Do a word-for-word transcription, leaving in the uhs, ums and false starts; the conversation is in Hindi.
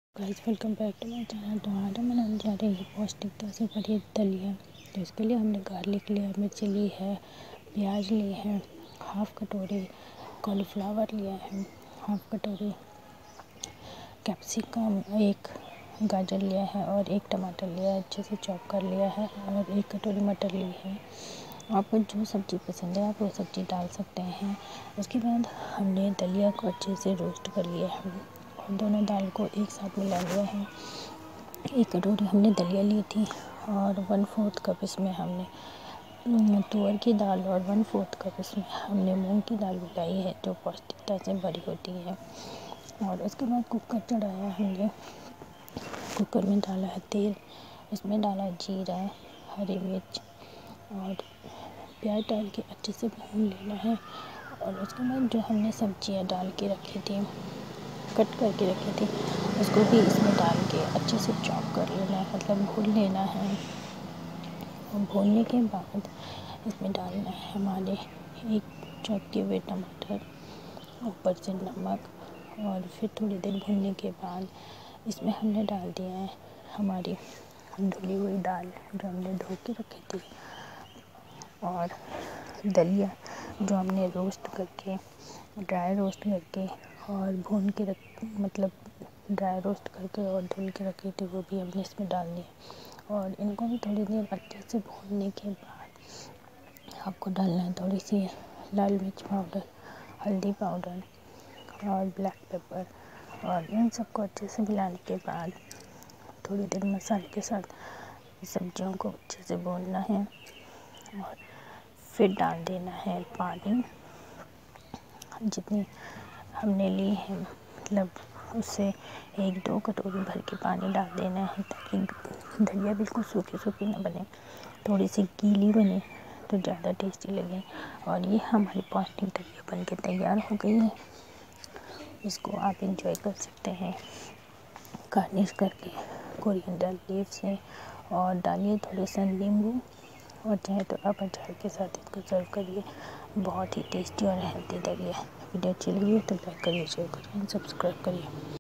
Guys welcome back to my channel. तो आज हम बनाने जा रहे हैं पौष्टिकता से भरी दलिया। तो इसके लिए हमने गार्लिक लिया, मिर्ची ली है, प्याज ली है, हाफ़ कटोरी कॉलीफ्लावर लिया है, हाफ़ कटोरी कैप्सिकम, एक गाजर लिया है और एक टमाटर लिया है, अच्छे से चॉप कर लिया है और एक कटोरी मटर ली है। आपको जो सब्ज़ी पसंद है आप वो सब्ज़ी डाल सकते हैं। उसके बाद हमने दलिया को अच्छे से रोस्ट कर लिया है और दोनों दाल को एक साथ मिला लिया है। एक कटोरी हमने दलिया ली थी और वन फोर्थ कप इसमें हमने तुअर की दाल और वन फोर्थ कप इसमें हमने मूंग की दाल मिलाई है, जो पौष्टिकता से भरी होती है। और उसके बाद कुकर चढ़ाया हमने, कुकर में डाला है तेल, इसमें डाला जीरा, हरी मिर्च और प्याज डाल के अच्छे से भून लेना है। और उसके बाद जो हमने सब्जियां डाल के रखी थी, कट करके रखी थी, उसको भी इसमें डाल के अच्छे से चॉप कर लेना है, मतलब भून लेना है। और भूनने के बाद इसमें डालना है हमारे एक चॉप किए हुए टमाटर, ऊपर से नमक। और फिर थोड़ी देर भूनने के बाद इसमें हमने डाल दिया है हमारी धुली हुई दाल जो हमने धो के रखी थी, और दलिया जो हमने रोस्ट करके, ड्राई रोस्ट करके और भून के रख मतलब ड्राई रोस्ट करके और धुल के रखी थी, वो भी हमने इसमें डाल दिया। और इनको भी थोड़ी देर अच्छे से भूनने के बाद आपको डालना है थोड़ी सी लाल मिर्च पाउडर, हल्दी पाउडर और ब्लैक पेपर। और इन सबको अच्छे से मिलाने के बाद थोड़ी देर मसाले के साथ सब्जियों को अच्छे से भूनना है और फिर डाल देना है पानी, जितनी हमने ली है मतलब उससे एक दो कटोरी भर के पानी डाल देना है, ताकि दलिया बिल्कुल सूखी सूखी ना बने, थोड़ी सी गीली बने तो ज़्यादा टेस्टी लगे। और ये हमारी पौष्टिक दलिया बन के तैयार हो गई है। इसको आप इंजॉय कर सकते हैं गार्निश करके कोरिएंडर लीफ से, और डालिए थोड़े से नींबू, और चाहे तो आप अचार के साथ इसको सर्व करिए। बहुत ही टेस्टी और हेल्दी दलिया। वीडियो अच्छी लगी तो लाइक करिए, शेयर करिए, सब्सक्राइब करिए।